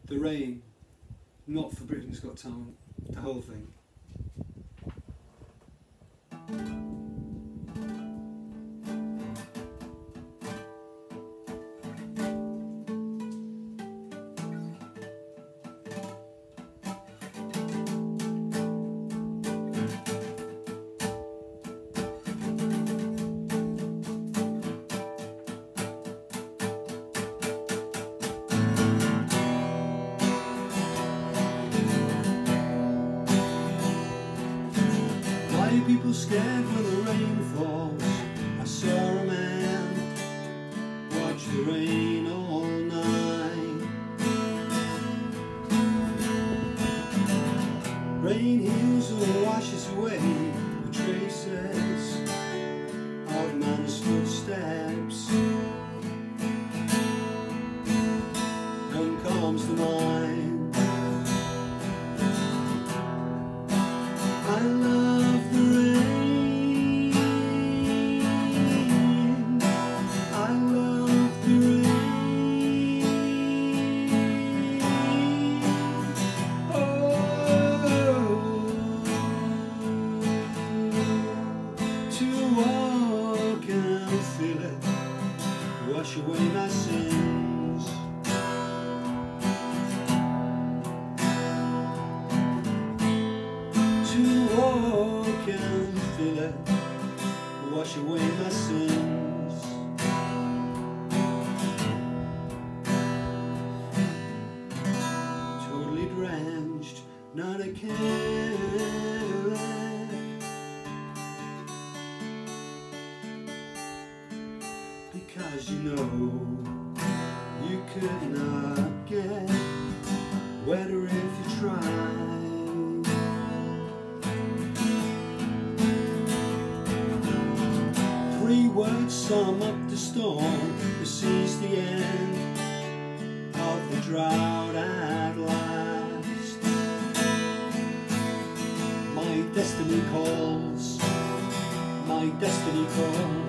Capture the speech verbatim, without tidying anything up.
The Rain, not for Britain's Got Talent, the whole thing. Why are people scared when the rain falls? I saw a man watch the rain all night. Rain heals and washes away the traces of man's footsteps and calms the mind. I love the rain, I love the rain. Oh, to walk and feel it, wash away my sins. To walk and feel it, wash away my sins. Totally drenched, not a care, because you know you could not get wetter if you tried. Three words sum up the storm. The sea's the end of the drought at last. My destiny calls, my destiny calls.